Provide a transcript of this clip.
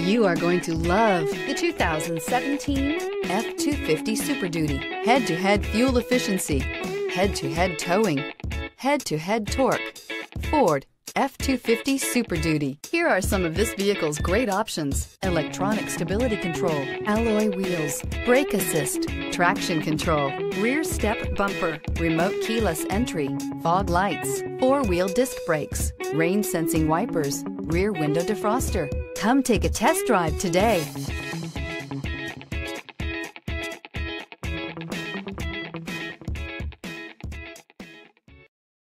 You are going to love the 2017 F-250 Super Duty. Head-to-head fuel efficiency, head-to-head towing, head-to-head torque. Ford F-250 Super Duty. Here are some of this vehicle's great options: electronic stability control, alloy wheels, brake assist, traction control, rear step bumper, remote keyless entry, fog lights, four-wheel disc brakes, rain sensing wipers, rear window defroster. Come take a test drive today.